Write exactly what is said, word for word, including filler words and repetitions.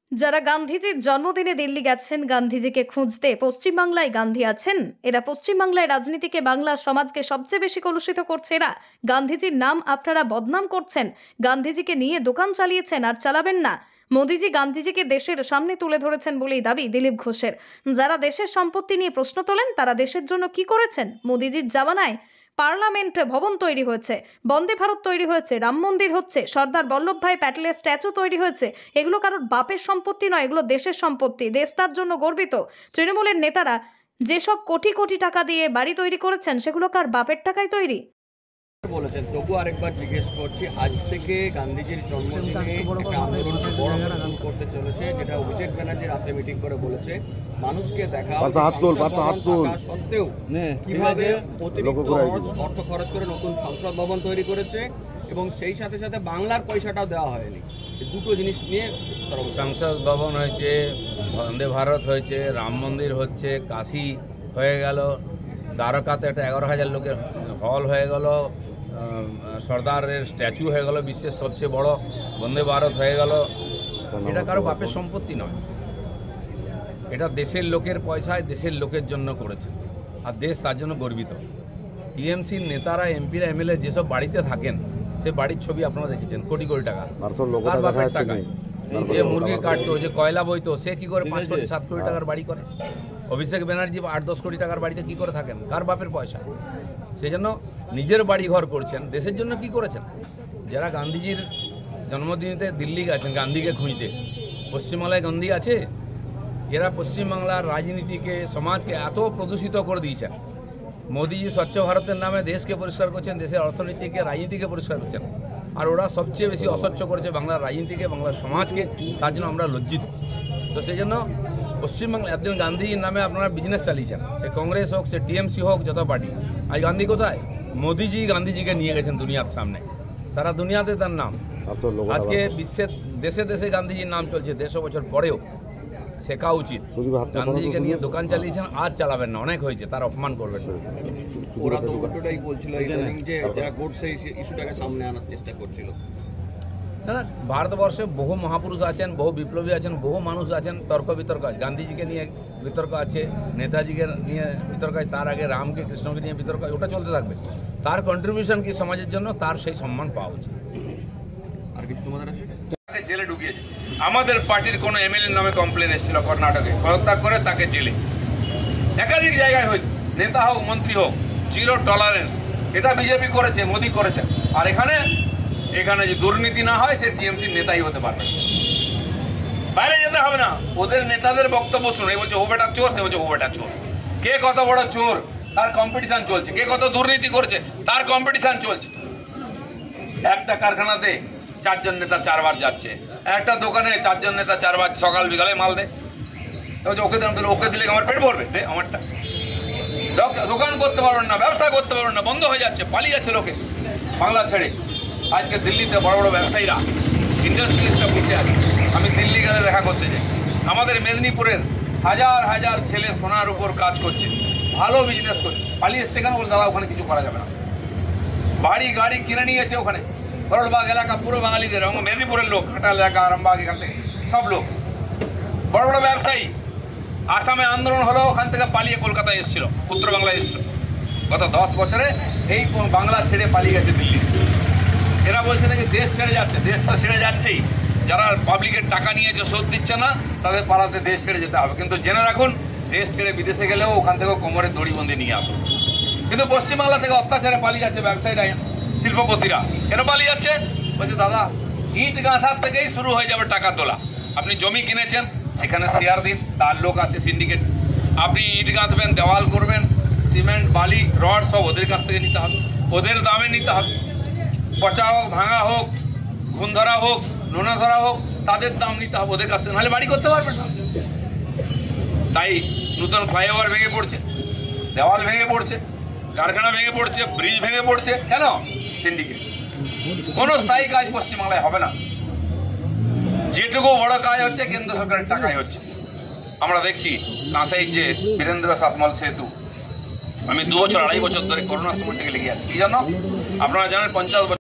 যারা গান্ধীজির জন্মদিনে দিল্লি গেছেন গান্ধীজিকে খুঁজতে, পশ্চিমবাংলায় গান্ধী আছেন, এরা পশ্চিমবাংলায় রাজনীতিকে, বাংলা সমাজকে সবচেয়ে বেশি কলুষিত করছে। এরা গান্ধীজির নাম আপনারা বদনাম করছেন, গান্ধীজিকে নিয়ে দোকান চালিয়েছেন আর চালাবেন না। মোদিজি গান্ধীজিকে দেশের সামনে তুলে ধরেছেন বলেই দাবি দিলীপ ঘোষের। যারা দেশের সম্পত্তি নিয়ে প্রশ্ন তোলেন তারা দেশের জন্য কি করেছেন? মোদিজির জামানায় পার্লামেন্ট ভবন তৈরি হয়েছে, বন্দে ভারত তৈরি হয়েছে, রাম মন্দির হচ্ছে, সর্দার বল্লভভাই প্যাটেলের স্ট্যাচু তৈরি হয়েছে। এগুলো কারোর বাপের সম্পত্তি নয়, এগুলো দেশের সম্পত্তি। দেশ তার জন্য গর্বিত। তৃণমূলের নেতারা যেসব কোটি কোটি টাকা দিয়ে বাড়ি তৈরি করেছেন সেগুলো কার বাপের টাকায় তৈরি? বলেছেন, তবু আরেকবার জিজ্ঞেস করছি, আজ থেকে গান্ধীজির জন্মদিনে একটা আন্দোলন বড় করে শুরু করতে চলেছে, যেটা অভিষেক ব্যানার্জি রাতে মিটিং করে বলেছে মানুষকে দেখা সত্ত্বেও কিভাবে অতিরিক্ত অর্থ খরচ করে নতুন সংসদ ভবন তৈরি করেছে এবং সেই সাথে সাথে বাংলার পয়সাটাও দেওয়া হয়নি। দুটো জিনিস নিয়ে সংসদ ভবন হয়েছে, বন্দে ভারত হয়েছে, রাম মন্দির হচ্ছে, কাশী হয়ে গেল, দ্বারকাতে একটা এগারো হাজার লোকের হল হয়ে গেল, সর্দারের স্ট্যাচু হয়ে গেল বিশ্বের সবচেয়ে বড়, বন্দে ভারত হয়ে গেল। এটা কারো বাপের সম্পত্তি নয়, এটা দেশের লোকের পয়সায় দেশের লোকের জন্য করেছে আর দেশ তার জন্য গর্বিত। টিএমসির নেতারা, এমপিরা, এমএলএ যেসব বাড়িতে থাকেন সে বাড়ির ছবি আপনারা দেখেছেন, কোটি কোটি টাকা তার বাপের টাকায়। যে মুরগি কাটতো, যে কয়লা বইতো, সে কি করে পাঁচ কোটি সাত কোটি টাকার বাড়ি করে? অভিষেক ব্যানার্জি আট দশ কোটি টাকার বাড়িতে কি করে থাকেন? কার বাপের পয়সা? সেই জন্য নিজের বাড়ি ঘর করছেন, দেশের জন্য কি করেছেন? যারা গান্ধীজির জন্মদিনেতে দিল্লি গেছেন গান্ধীকে খুঁজতে, পশ্চিমবাংলায় গান্ধী আছে? এরা পশ্চিমবাংলার রাজনীতিকে, সমাজকে এত প্রদূষিত করে দিয়েছেন। মোদিজি স্বচ্ছ ভারতের নামে দেশকে পরিষ্কার করছেন, দেশের অর্থনীতিকে, রাজনীতিকে পরিষ্কার করছেন, আর ওরা সবচেয়ে বেশি অস্বচ্ছ করেছে বাংলার রাজনীতিকে, বাংলার সমাজকে। তার জন্য আমরা লজ্জিত। তো সেই জন্য পশ্চিমবাংলা একদিন গান্ধীজির নামে আপনারা বিজনেস চালিয়েছেন, সে কংগ্রেস হোক, সে টিএমসি হোক, যত পার্টি। আজ গান্ধী কোথায়? মোদিজি গান্ধীজিকে নিয়ে গেছেন দুনিয়ার সামনে, সারা দুনিয়াতে তার নাম। আজকে বিশ্বের দেশে দেশে গান্ধীজির নাম চলছে, দেড়শো বছর পরেও। শেখা উচিত, গান্ধীজিকে নিয়ে দোকান চালিয়েছেন, আজ চালাবেন না, অনেক হয়েছে, তার অপমান করবেন না। ওরা তো উল্টোটাই বলছিল, যে যারা গোডসে ইস্যুটাকে সামনে আনার চেষ্টা করছিল। না না, ভারতবর্ষে বহু মহাপুরুষ আছেন, বহু বিপ্লবী আছেন, বহু মানুষ আছেন, তর্ক বিতর্ক আছে। গান্ধীজিকে নিয়ে বিতর্ক আছে, নেতাজিকে নিয়ে বিতর্ক আছে, তার আগে রামকে, কৃষ্ণকে নিয়ে বিতর্ক আছে, ওটা চলতে থাকবে। তার কন্ট্রিবিউশন কি সমাজের জন্য, তার সেই সম্মান পাওয়া উচিত। আর কিছু তোমাদের আছে? জেলে ঢুকিয়েছে। আমাদের পার্টির কোনো এমএলএর নামে কমপ্লেন এসেছিল কর্ণাটকে, পদত্যাগ করে তাকে জেলে। একাধিক জায়গায় হয়েছে, নেতা হোক, মন্ত্রী হোক, জিরো টলারেন্স। এটা বিজেপি করেছে, মোদী করেছে। আর এখানে এখানে যে দুর্নীতি না হয় সে টিএমসির নেতাই হতে পারবে, বাইরে যেতে হবে না। ওদের নেতাদের বক্তব্য শুনে, বলছে ও বেটা চোর, সে বলছে ও বেটা চোর। কে কত বড় চোর তার কম্পিটিশন চলছে, কে কত দুর্নীতি করছে তার কম্পিটিশন চলছে। একটা কারখানাতে চারজন নেতা চারবার যাচ্ছে, একটা দোকানে চারজন নেতা চারবার সকাল বিকালে মাল দেয়। ওকে দিলাম, ওকে দিলে আমার পেট ভরবে, আমারটা। দোকান করতে পারবেন না, ব্যবসা করতে পারবেন না, বন্ধ হয়ে যাচ্ছে, পালিয়ে যাচ্ছে লোকে বাংলা ছেড়ে। আজকে দিল্লিতে বড় বড় ব্যবসায়ীরা, ইন্ডাস্ট্রিয়ালিস্টরা বসে আছে। আমি দিল্লি গেলে দেখা করতে যাই, আমাদের মেদিনীপুরের হাজার হাজার ছেলে সোনার উপর কাজ করছে, ভালো বিজনেস করছে, পালিয়ে এসছে কেন? বলে দাদা ওখানে কিছু করা যাবে না। বাড়ি গাড়ি কিনে নিয়েছে ওখানে। করলবাগ এলাকা পুরো বাঙালিদের, এবং মেদিনীপুরের লোক, খাটাল এলাকা, আরামবাগ, এখান থেকে সব লোক বড় বড় ব্যবসায়ী। আসামে আন্দোলন হলো, ওখান থেকে পালিয়ে কলকাতায় এসেছিল, উত্তর বাংলায় এসেছিল। গত দশ বছরে এই বাংলা ছেড়ে পালিয়ে গেছে দিল্লি। এরা বলছে নাকি দেশ ছেড়ে যাচ্ছে, দেশ তো ছেড়ে যাচ্ছেই। যারা পাবলিকের টাকা নিয়েছে, শোধ দিচ্ছে না, তাদের পাড়াতে দেশ ছেড়ে যেতে হবে। কিন্তু জেনে রাখুন, দেশ ছেড়ে বিদেশে গেলেও ওখান থেকে কোমরে দড়িবন্দি নিয়ে আসবে। কিন্তু পশ্চিমবাংলা থেকে অত্যাচারে পালিয়ে যাচ্ছে ব্যবসায়ীরা, শিল্পপতিরা। কেন পালিয়ে যাচ্ছে? বলছে দাদা ইট গাঁথার থেকেই শুরু হয়ে যাবে টাকা তোলা। আপনি জমি কিনেছেন, সেখানে শেয়ার দিন, তার লোক আছে সিন্ডিকেট। আপনি ইট গাঁথবেন, দেওয়াল করবেন, সিমেন্ট, বালি, রড সব ওদের কাছ থেকে নিতে হবে, ওদের দামে নিতে হবে। পচা হোক, ভাঙা হোক, ঘুণ ধরা হোক, নোনা ধরা হোক, তাদের দাম নিতে হবে ওদের কাছ থেকে, নাহলে বাড়ি করতে পারবেন না। তাই নতুন ফ্লাইওভার ভেঙে পড়ছে, দেওয়াল ভেঙে পড়ছে, কারখানা ভেঙে পড়ছে, ব্রিজ ভেঙে পড়ছে। কেন? সিন্ডিকেট। কোনো স্থায়ী কাজ পশ্চিমবাংলায় হবে না। যেটুকু বড় কাজ হচ্ছে কেন্দ্র সরকারের টাকায় হচ্ছে। আমরা দেখছি কাঁসাইয়ের যে বীরেন্দ্র শাসমল সেতু, আমি দু বছর আড়াই বছর ধরে করোনার সময় থেকে লেগে আছি। কি জানো? আপনারা জানেন পঞ্চাশ বছর